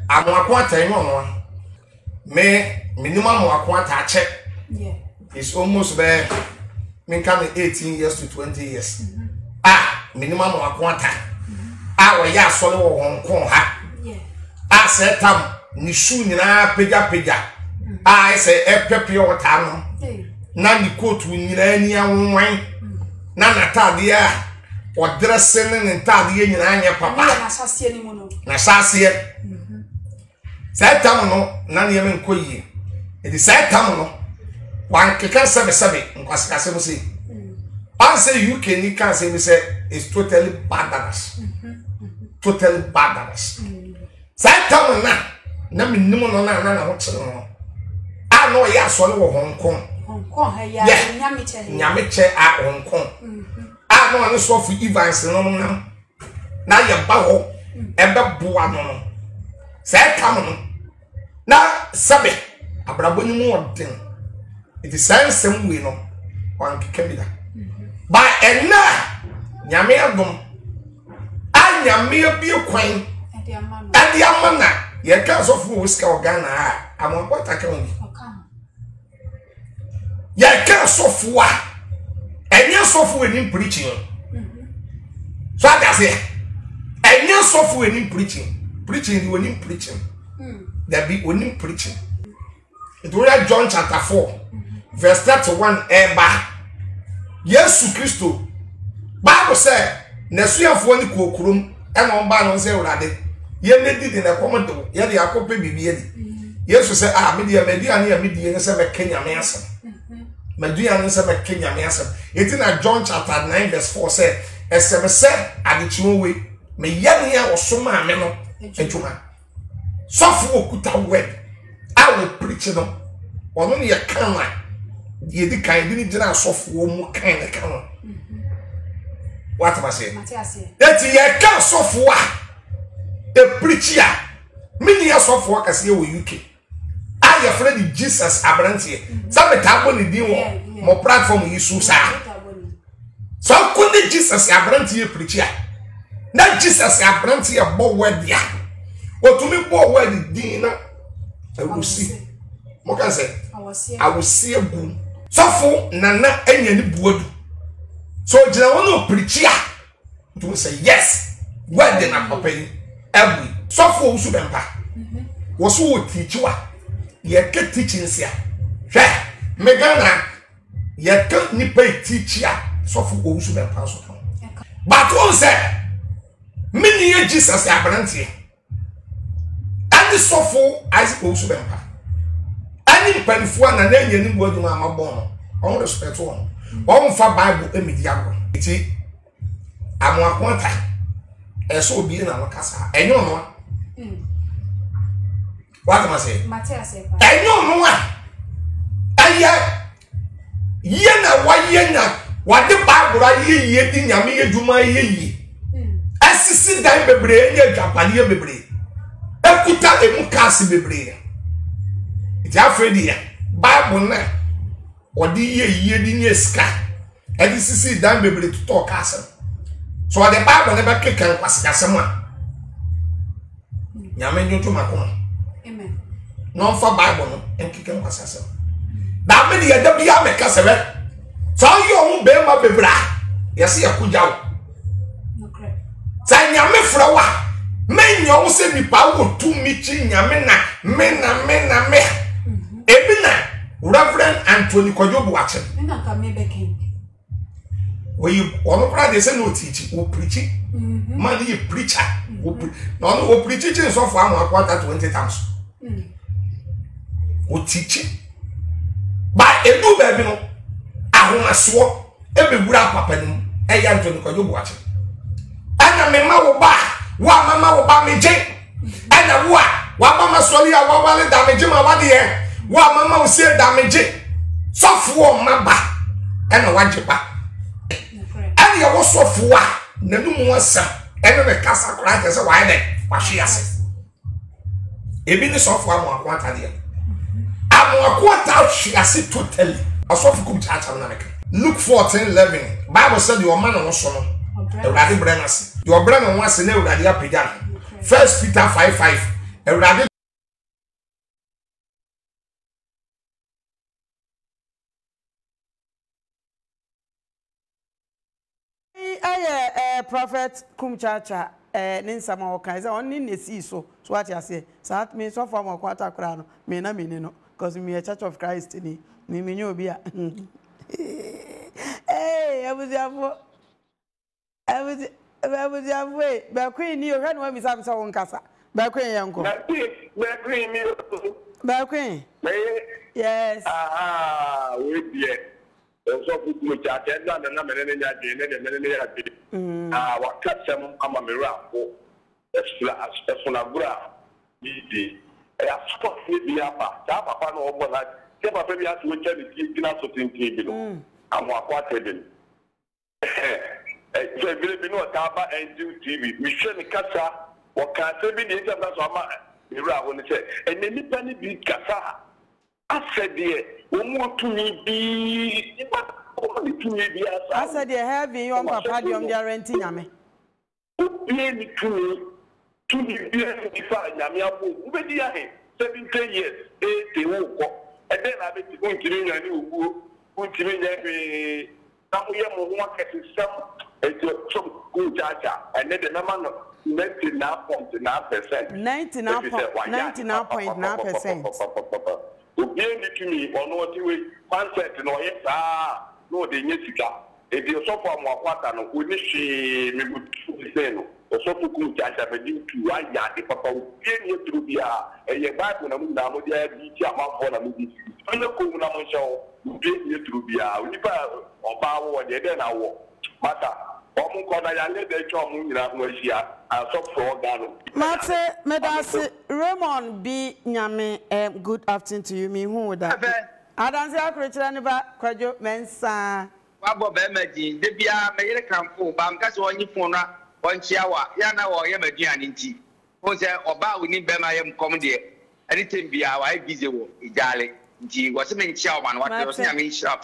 Amoako Atta no minimum Amoako Atta check. Yeah. It's almost be 18 years to 20 years. Minimum Amoako Atta. We ya sole wo Hong Kong ha. Yeah. Set tam ni shoe nyina pega. Say pepe o ta no. Na ni coat nyina ni anwan. Na natade a o dressing ni ntade nyina anya papa. Na sase ni mu no. Na sase. Set tam no na ne me nkoyi. E di set tam no. Wan keka sebe nkwasika mo say. I say UK ni can say me say it's totally badass. Totally badass. Set tam na me nim no na ho kire no. No ya so le wo Hong Kong. Hong Kong ha ya nyame che a Hong Kong. No an so fu Evans no na ya ba ho e be boa no. Say come no. Na sabe abrabo ni mu odin. It is same way no. Wan kekabida. Ba enna nyame adom. Nyame bi kwan. Ade amana ye ka so fu wiska Ghana Amoako Atta ka oni. Ya ka sofu a enya sofu enim preaching so that say enya sofu enim preaching di onim preaching there be onim preaching. It will John chapter 4 verse 31 eba Yesu Kristo Bible say nasuafo ni kokurum e no mba no say urade ye ne didi na komodo ye de akope bibie di Yesu say me de media na me di ne say me Kenya me asem Maduya nse me Kenya me asem. It in John chapter 9 verse 4 say esem say adechiwo we me yane ya osoma ame no adwuma. Sofu okuta word I will preach no. Ono ne ye kan na ye di kan bi ni gina sofu wo mu kan ne kan no. What am I saying? That ye kan sofu a e preach ya. Me ni sofu a kase wo UK. Your friend Jesus Abrantie. Some table ni di mo platform yisu sa. So kunde Jesus Abrantie preacher. Na Jesus Abrantie bo word ya. Otumi bo word din na awusi. Mo kan say awusi egu. Sofo nana anya ni buodu. So jina wono preacher. To say yes. Word na papa yi. Every sofo usu bempa. Wo so wo teach wa. Ye ke teachings ya hwe megana ye ke nipa teach ya so fu go usu be paso but on say mini ye Jesus Abrantie ani so fu as go usu be pa ani panfo na na nya ni bo aduma amabon on respect on fa Bible emidia go iti Amoako Atta eso obi na no kasa enyo no What am I saying? I know no yena wa yena wa de Bible ye di nyame ye dwuma ye asisi dan bebre nye japani ye bebre ekuta emu kasi bebre iti afredi ya Bible na odi ye di nye ska edi sisi dan bebre to talk asem so the Bible never kekan kwasika asem a nyame nyoto makoma no for Bible no enkikem kwasasa da me de da bia me kasebe so yo hu be ma bebra yesi yakujawo okay sa nyame frawa me nyo se nipa wo tu mi chi nyame na me ebi na Reverend Anthony Kojobu ache na ka me beken we ono pra de se no teach wo preach man you preacher no preach so for Amoako Atta 20 times o teach ba edu baby no ahomaso e be wura papa nim e ya Anthony Kojobu ache ana me ma wo ba wa mama wo ba me je ana wa mama sori a wa wale da me je ma wade ye wa mama wo se da me je sofo ma ba ana waje ba ana ye wo sofo a nanu mu asa ene me kasa kora ke se wa ide wa hwe ase ebi ni sofo Amoako Atta de Amoako Atta hwe ase totally asofo Kumchacha na meka Luke 14:11 Bible said your man no so no Ewurade brɛ nase your brɛ no wase na Ewurade apagya 1 Peter 5:5 Ewurade Prophet Kumchacha Ninsama Oka on in the sea so what you say. So that means so far more quarter crown, me na no, because me a Church of Christ in me no be a hey, I was your way. But Queen, you heard when we saw on Casa. But Queen, uncle. But Queen, yes. Ah, wait, yeah. So Kumchacha and what catch them am a miracle. That's one of bra. I have spot with the upper. Papa no one like Papa Baby has to tell the dinner so thinking. I'm what happened. So we know Taba and do TV. We should Kasa or Kasa be the international miracle when they say, and then the be Kasa. I said, dear, we want to be. I said, you're having your papa, you're renting me. To be Yamia, 17 years, 8 and then I bet going to be a new every system, some good judge, and then the number 99.9%. 99.9%. To me, or no, concept, no, yes, no, the Nessica. If you suffer more water, we need to say no. The social Kumchacha, but you to write that the papa will get to be a back when I'm down with the idea for a movie. I'm not going to show you get you to be a river or power, and then I walk. Matter. Raymond B. Nyame, good afternoon to you. Me who would that? I don't say I could tell you about Quajo Mensa. Wabo Bemeji, Debia, Mayor Campo, Bankas on your phone, 1 hour, Yana or Yamagianity. Who said, Oba, we need Bemayam comedy. Anything be our visible, Idale. G was a main chairman, what was Yami shop.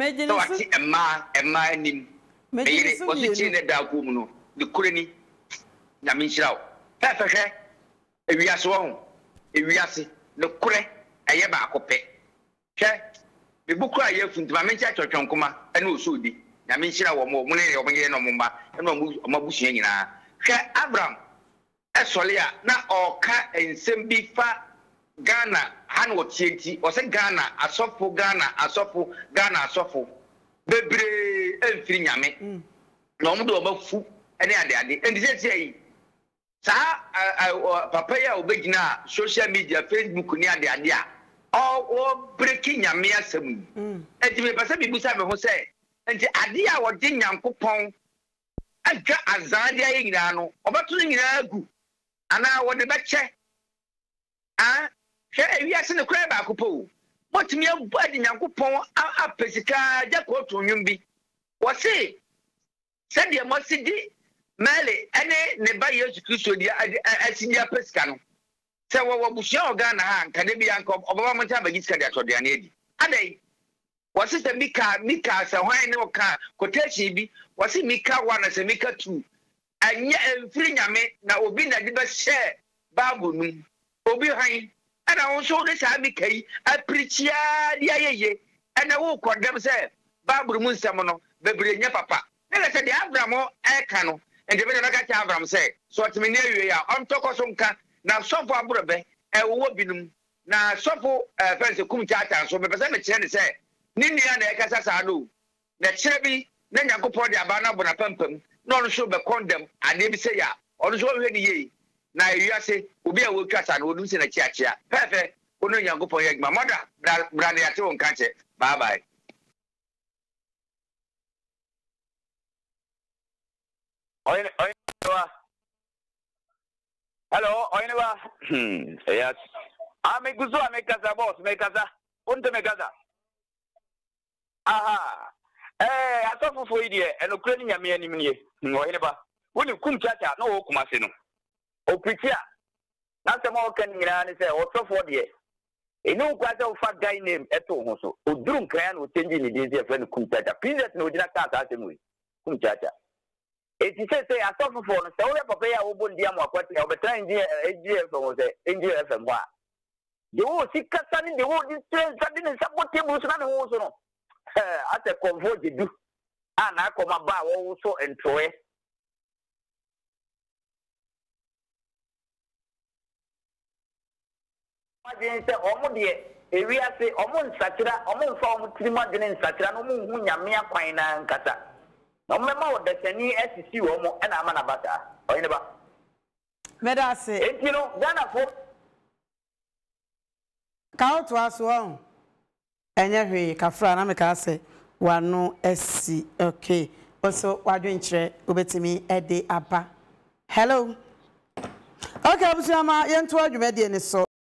I ma name. Maybe was the chain that Gumuno, the Kurani, Yamin Perfect. If we are swung, if we are the Kure, a Yabacope. The book I have from my church of Chonkuma, and also the Yamin Shira or more money or Mumba, and Mabushina. Abram, Solia, now or cat and Sembifa Ghana, Hanwo Chieti, or say Ghana, a softful Ghana, a softful Ghana, a softful. Bebre everything yame. No more about food and the and they say, Sir, Papaya Obegina, social media, Facebook, near the idea. All breaking Yamia Semu. And to me, Pasabi Busam who say, and the idea was Jin Yankupon. I got Azadia Ignano, about to Inagu. And I want the bache. Ah, we are in the crab akupo. What me a body Yankupon, a Pesica, Jaco to Yumbi. What's it? Said the Mossidi, Male, and never used to show the Asinia Pescano. So what was your Ghana, Canadian Cop, Obama Tabagis for the Anedi? And they was it a Mika, so why no car, Koteshi, was it Mika 1 as a Mika 2? And yet, free Yame, now Obina did not share Babu, Obi Hine. And I also this Amike, I preach ya, and I will call them say, Babu Munsamono, Bebrinia Papa. Then I said the Abramo, Ekano, and the Venaka Abram say, so at me near you are on Tokosonka, now so far Burabe, and Wobinum, now so for Fancy Kumchacha, so the percentage say, Nindia and Ekasasadu, that Chevy, then I go for the Abana Bonapampum, non so be condemn, and maybe say ya, or so many ye. Now you say, Ubi will cut and will lose in a church. Perfect. Uno young go for my mother, Brandy at your own country. Bye bye. Hello, Oinova. Yes. I make good, I make us a boss, make us a Untamegada. Aha. I saw for idiot and Ukrainian Yamini, no, when you come chat, no, Kumasino. O preacher, not the more can say, or so for the a no quite a fat guy named Eto Moso, who drew Cran with changing the daisy of friend Kumchacha. Please, no, did not start at him with Kumchacha. It says I suffer for the Saudi Papa who be a more quite of a time from the NGFM. The whole sick cousin, the whole distance, suddenly support tables and also at a comfort you do. And I come about also and Troy. I say, Omodia, area say, Omon Satira, Omon form 3 months in Satira, no moon, Yamia Quina and Kata. No member that any SEC Omo and Amanabata, or never. Meda say, you know, Ghana for count to us one. And every Kafra, Namaka say, one no SC, okay. Also, what doing tre, Ubetimi, Eddie Abba. Hello. Okay, I'm saying, I'm 200 so.